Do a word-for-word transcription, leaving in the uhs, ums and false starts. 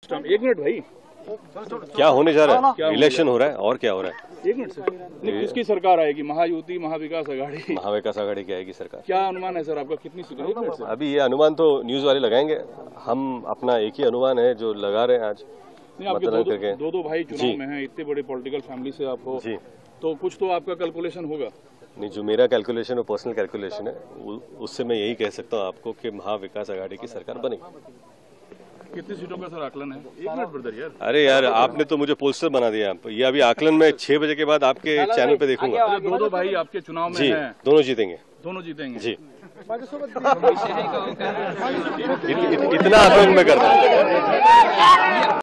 एक मिनट भाई, क्या होने जा रहा है? इलेक्शन हो रहा है और क्या हो रहा है? एक मिनट सर, नहीं किसकी सरकार आएगी? महायुति, महाविकास आघाड़ी? महाविकास आघाड़ी की आएगी सरकार। क्या अनुमान है सर आपका, कितनी सीटें? एक मिनट सर, अभी ये अनुमान तो न्यूज वाले लगाएंगे, हम अपना एक ही अनुमान है जो लगा रहे हैं आज। नहीं, आपके दो, दो, दो दो भाई चुनाव में हैं, इतने बड़े पॉलिटिकल फैमिली से आप हो जी, तो कुछ तो आपका कैलकुलेशन होगा। नहीं, जो मेरा कैलकुलेशन है पर्सनल कैलकुलेशन है, उससे मैं यही कह सकता हूँ आपको कि महाविकास आघाड़ी की सरकार बनेगी। कितनी सीटों का सर आकलन है? एक मिनट ब्रदर यार। अरे यार, आपने तो मुझे पोस्टर बना दिया। ये अभी आकलन में छह बजे के बाद आपके चैनल पे देखूंगा। दो दो भाई आपके चुनाव में जी, हैं, दोनों जीतेंगे। दोनों जीतेंगे जी। इत, इत, इतना आकलन में करता हूँ।